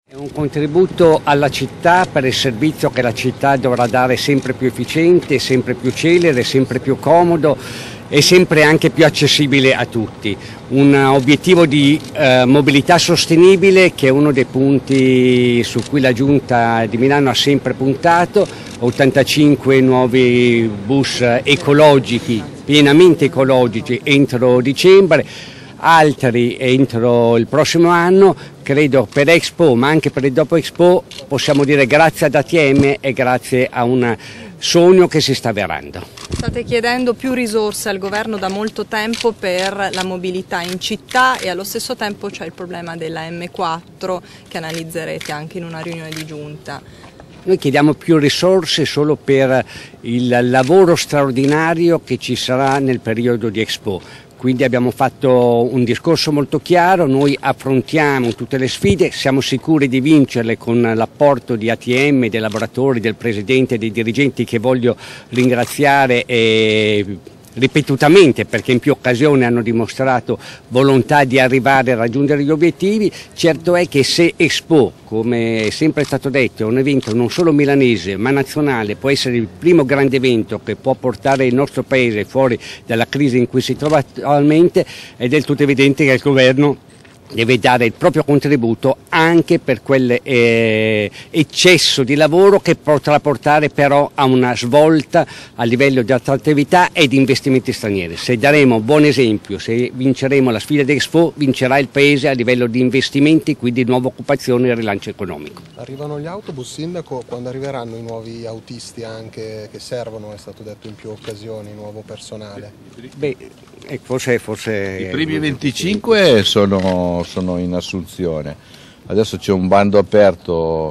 È un contributo alla città per il servizio che la città dovrà dare sempre più efficiente, sempre più celere, sempre più comodo e sempre anche più accessibile a tutti. Un obiettivo di mobilità sostenibile che è uno dei punti su cui la Giunta di Milano ha sempre puntato, 85 nuovi bus ecologici, pienamente ecologici entro dicembre, altri entro il prossimo anno. Credo per Expo ma anche per il dopo Expo possiamo dire grazie ad ATM e grazie a un sogno che si sta avverando. State chiedendo più risorse al governo da molto tempo per la mobilità in città e allo stesso tempo c'è il problema della M4 che analizzerete anche in una riunione di giunta. Noi chiediamo più risorse solo per il lavoro straordinario che ci sarà nel periodo di Expo. Quindi abbiamo fatto un discorso molto chiaro, noi affrontiamo tutte le sfide, siamo sicuri di vincerle con l'apporto di ATM, dei lavoratori, del presidente e dei dirigenti che voglio ringraziare ripetutamente perché in più occasioni hanno dimostrato volontà di arrivare a raggiungere gli obiettivi. Certo è che se Expo, come è sempre stato detto, è un evento non solo milanese ma nazionale, può essere il primo grande evento che può portare il nostro paese fuori dalla crisi in cui si trova attualmente, è del tutto evidente che il governo deve dare il proprio contributo anche per quell'eccesso di lavoro che potrà portare però a una svolta a livello di attrattività e di investimenti stranieri. Se daremo buon esempio, se vinceremo la sfida di Expo, vincerà il Paese a livello di investimenti, quindi nuova occupazione e rilancio economico. Arrivano gli autobus, Sindaco, quando arriveranno i nuovi autisti anche che servono, è stato detto in più occasioni, nuovo personale? Beh, forse i primi 25 sono in assunzione, adesso c'è un bando aperto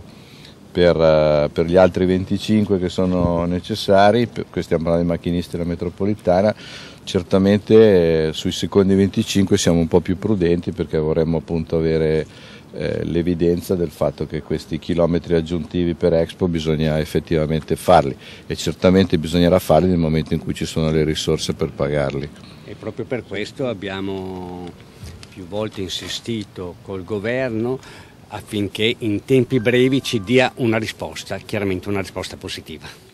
per gli altri 25 che sono necessari, stiamo parlando di macchinisti della metropolitana. Certamente sui secondi 25 siamo un po' più prudenti perché vorremmo appunto avere l'evidenza del fatto che questi chilometri aggiuntivi per Expo bisogna effettivamente farli e certamente bisognerà farli nel momento in cui ci sono le risorse per pagarli. E proprio per questo abbiamo più volte insistito col governo affinché in tempi brevi ci dia una risposta, chiaramente una risposta positiva.